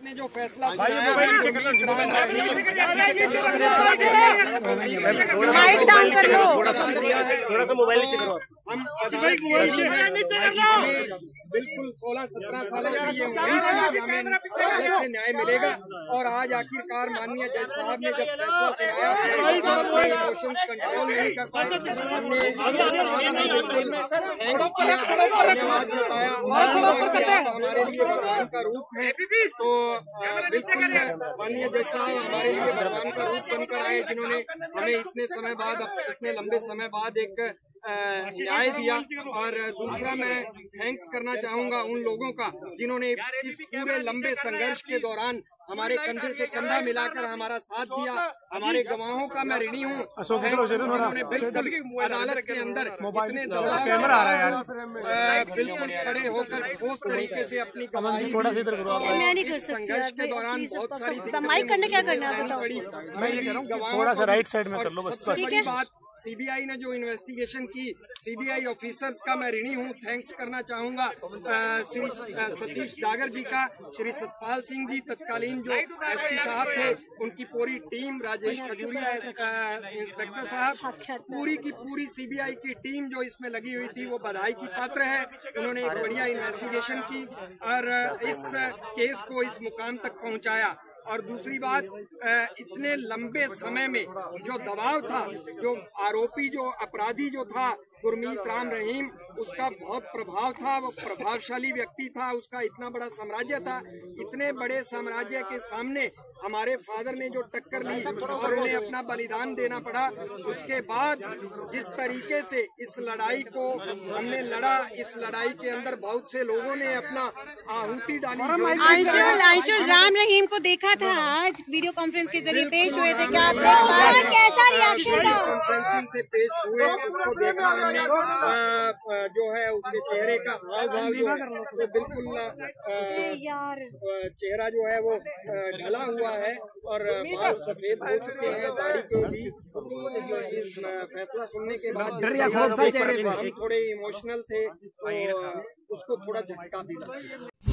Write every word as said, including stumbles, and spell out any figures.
ने जो फैसला सुनाया, माइक डाउन कर लो, थोड़ा सा मोबाइल नीचे करो। हम बिल्कुल सोलह सत्रह सालों से ये उम्मीद थी कि हमें अदालत से न्याय मिलेगा और आज आखिरकार माननीय जज साहब ने जब फैसला सुनाया हम अपने इमोशंस कंट्रोल नहीं कर पाए। हमने थैंक्स किया, धन्यवाद जताया हमारे लिए भगवान का रूप है। तो बिल्कुल माननीय जज साहब हमारे लिए भगवान का रूप बनकर आए, जिन्होंने हमें इतने समय बाद इतने लंबे समय बाद एक न्याय दिया। और दूसरा मैं थैंक्स करना चाहूंगा उन लोगों का जिन्होंने इस पूरे लंबे संघर्ष के दौरान हमारे कंधे से कंधा मिलाकर हमारा साथ दिया। हमारे गवाहों का मैं ऋणी हूँ, जिन्होंने बिल्कुल अदालत के अंदर इतने दबाव बिल्कुल खड़े होकर ठोस तरीके से अपनी गवाही संघर्ष के दौरान बहुत सारी माइक करने क्या करना है थोड़ा सा राइट साइड में कर लो बस। बड़ी बात सीबीआई ने जो इन्वेस्टिगेशन की, सीबीआई ऑफिसर्स का मैं ऋणी हूँ, थैंक्स करना चाहूंगा श्री सतीश डागर जी का, श्री सतपाल सिंह जी तत्कालीन जो एसपी साहब थे, उनकी पूरी टीम, राजेश खजूरिया इंस्पेक्टर साहब, पूरी की पूरी सीबीआई की टीम जो इसमें लगी हुई थी वो बधाई की पात्र है। उन्होंने एक बढ़िया इन्वेस्टिगेशन की और इस केस को इस मुकाम तक पहुंचाया। और दूसरी बात, इतने लंबे समय में जो दबाव था, जो आरोपी जो अपराधी जो था गुरमीत राम रहीम, उसका बहुत प्रभाव था, वो प्रभावशाली व्यक्ति था, उसका इतना बड़ा साम्राज्य था। इतने बड़े साम्राज्य के सामने हमारे फादर ने जो टक्कर ली और उन्हें अपना बलिदान देना पड़ा, उसके बाद जिस तरीके से इस लड़ाई को हमने लड़ा, इस लड़ाई के अंदर बहुत से लोगों ने अपना आहुति डाली। अंशुल अंशुल राम रहीम को देखा था आज वीडियो कॉन्फ्रेंस के जरिए पेश हुए थे, क्या कैसा रिएक्शन था? कॉन्फ्रेंसिंग से पेश हुए, उसको देखा हमने, जो है उसके चेहरे का हाव भाव जो है वो बिल्कुल चेहरा जो है वो ढला हुआ है और बाल सफेद हो चुके हैं, दाढ़ी को भी। इस फैसला सुनने के बाद हम थोड़े इमोशनल थे, तो उसको थोड़ा झटका दिया।